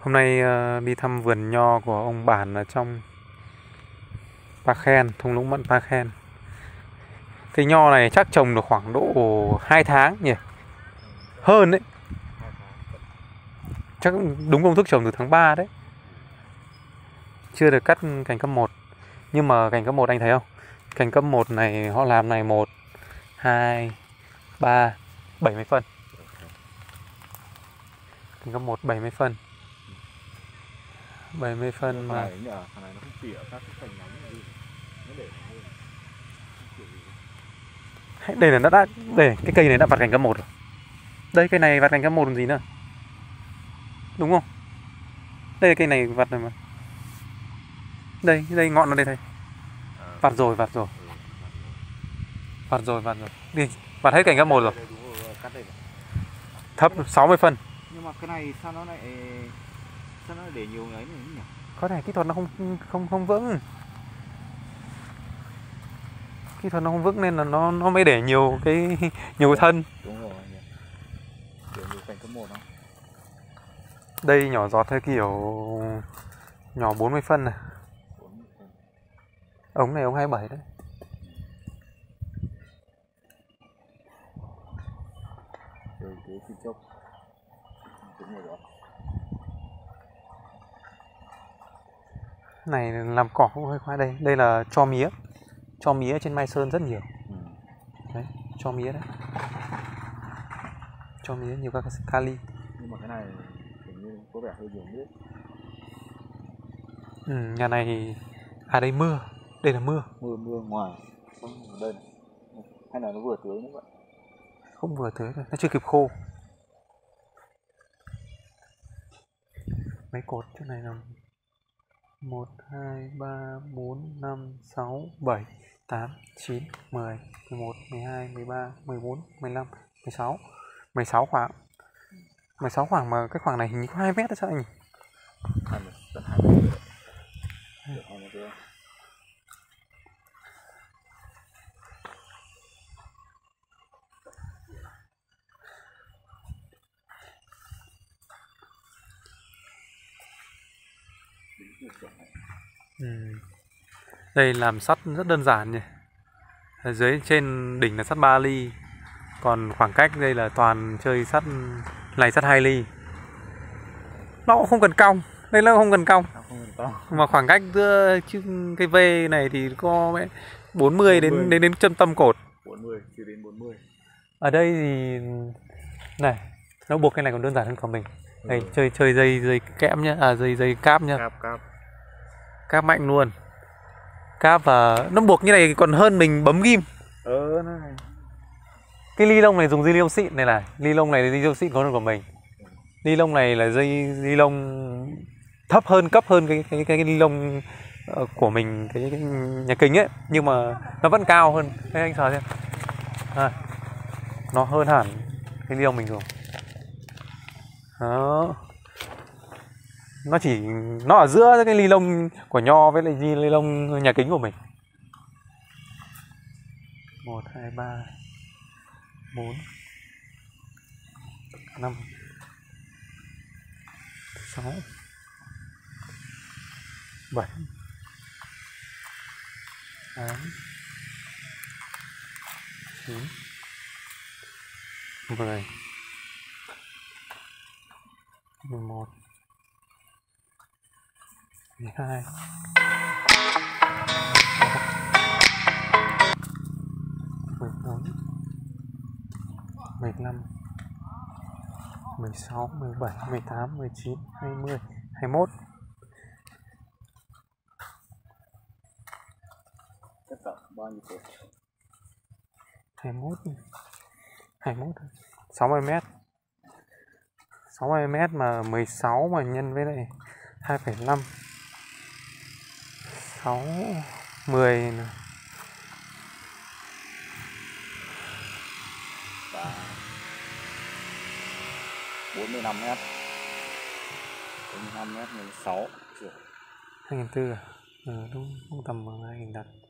Hôm nay đi thăm vườn nho của ông Bản ở trong Pa Khen, thung lũng Mận Pa Khen. Cây nho này chắc trồng được khoảng độ 2 tháng nhỉ? Hơn đấy. Chắc đúng công thức trồng từ tháng 3 đấy. Chưa được cắt cành cấp 1. Nhưng mà cành cấp 1 anh thấy không? Cành cấp 1 này họ làm này 1, 2, 3, 70 phân. Cành cấp 1 70 phân. 70 phân mà. Thằng này nó không tỉa các cái cành nóng này đi. Nó để Đây là nó đã để cái cây này đã vặt cành cấp 1 rồi. Đây cây này vặt cành cấp 1 làm gì nữa? Đúng không? Đây là cây này vặt rồi mà. Đây ngọn nó đây thầy. Vặt rồi. Vặt rồi. Đi, vặt hết cành cấp 1 rồi. Thấp 60 phân. Nhưng mà cái này sao nó để nhiều ấy nhỉ? Có thể kỹ thuật nó không vững. Kỹ thuật nó không vững nên là nó mới để nhiều cái thân. Đúng rồi. Kiểu nhiều cành cấp 1 đó. Đây nhỏ giọt theo kiểu nhỏ 40 phân này. Ống này ống 27 đấy. Rồi cái xịt chốc. Đúng rồi đó. Này làm cỏ cũng hơi khoai đây. Đây là cho mía. Cho mía trên Mai Sơn rất nhiều. Đấy, cho mía đấy. Cho mía nhiều các kali. Nhưng mà cái này hình như có vẻ hơi nhiều nước. Nhà này đây mưa. Đây là mưa. Mưa ngoài. Không ở đây này. Hay là nó vừa tưới nữa vậy? Không vừa tưới rồi, nó chưa kịp khô. Mấy cột chỗ này là 1, 2, 3, 4, 5, 6, 7, 8, 9, 10, 11, 12, 13, 14, 15, 16. 16 khoảng. 16 khoảng mà cái khoảng này hình như có 2 mét đấy sao anh? Tận 2 mét. Được 2 mét nữa. Đây làm sắt rất đơn giản nhỉ. Ở dưới trên đỉnh là sắt 3 ly. Còn khoảng cách đây là toàn chơi sắt này, sắt 2 ly. Nó cũng không cần cong. Đây nó không cần cong. Mà khoảng cách giữa cái V này thì có 40 đến tâm cột. 40 chỉ đến 40. Ở đây thì này, nó buộc cái này còn đơn giản hơn của mình. Đây chơi dây kẽm nhá, dây cáp nhá. Cáp mạnh luôn. Cáp và nó buộc như này còn hơn mình bấm ghim. Này. Cái ly lông này dùng dây ly lông xịn này này, ly lông này là dây lông xịn có hơn của mình. Ly lông này là dây ly lông thấp hơn, cấp hơn cái ly lông của mình, cái nhà kính ấy, nhưng mà nó vẫn cao hơn. Đây anh sờ xem. Nó hơn hẳn cái ly lông mình dùng. Đó. Nó ở giữa cái ly lông của nho với lại ly lông nhà kính của mình. 1, 2, 3, 4, 5, 6, 7, 8, 9, 10, 11, 12, 14, 15, 16, 17, 18, 19, 20, 21. Chất tổng bao nhiêu cột? 21, 60 mét. 60 mét mà 16 mà nhân với lại 2,5, 6, 10 này. Và 45 mét. 45 mét 16 triệu. 2004 à? Đúng tầm 2000 đặt.